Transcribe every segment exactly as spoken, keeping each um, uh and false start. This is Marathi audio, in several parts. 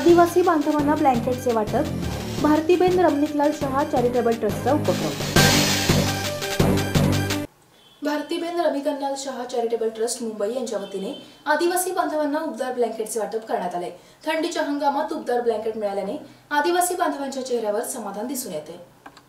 आदिवासी बांधवांना ब्लँकेटचे वाटप, भारतीबेन रमणीकलाल शहा चॅरिटेबल ट्रस्टचा उपक्रम। भारतीबेन रमणीकलाल शहा चॅरिटेबल ट्रस्ट मुंबई यांच्या वतीने आदिवासी बांधवांना उबदार ब्लँकेटचे वाटप करण्यात आले। थंडीच्या हंगामात उबदार ब्लँकेट मिळाल्याने आदिवासी बांधवांच्या चेहऱ्यावर समाधान दिसून येते।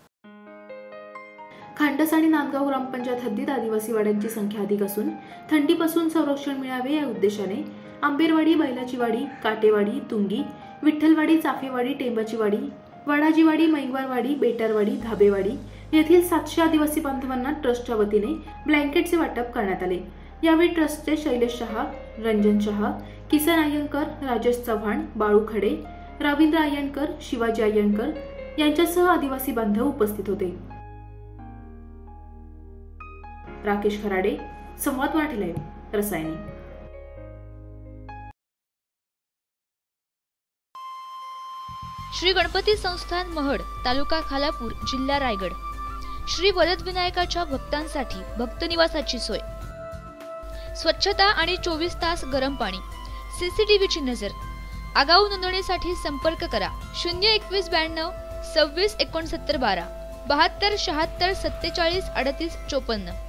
खांडस आणि नांदगाव ग्रामपंचायत हद्दीत आदिवासी वाड्यांची संख्या अधिक असून थंडीपासून संरक्षण मिळावे या उद्देशाने आंबेरवाडी, बैलाची वाडी, काटेवाडी, तुंगी, विठ्ठलवाडी, चाफेवाडी, टेंबाची वाडी, वडाजीवाडी, मैंगवारवाडी, बेटारवाडी, धाबेवाडी येथील सातशे आदिवासी बांधवांना ट्रस्टच्या वतीने ब्लँकेटचे वाटप करण्यात आले। यावेळी ट्रस्टचे शैलेश शहा, रंजन शहा, किसन अय्यंकर, राजेश चव्हाण, बाळू खडे, रवींद्र अय्यंकर, शिवाजी अय्यंकर यांच्यासह आदिवासी बांधव उपस्थित होते। राकेश खराडे, संवाद मराठी लाईव्ह, रसायनी। श्री गणपती संस्थान महड, तालुका खालापूर, जिल्हा रायगड। श्री वरदविनायकाच्या भक्तांसाठी भक्त निवासाची सोय, स्वच्छता आणि चोवीस तास गरम पाणी, सीसीटीव्हीची नजर। आगाऊ नोंदणीसाठी संपर्क करा शून्य एकवीस ब्याण्णव सव्वीस एकोणसत्तर बारा बहात्तर शहात्तर सत्तेचाळीस अडतीस चोपन्न।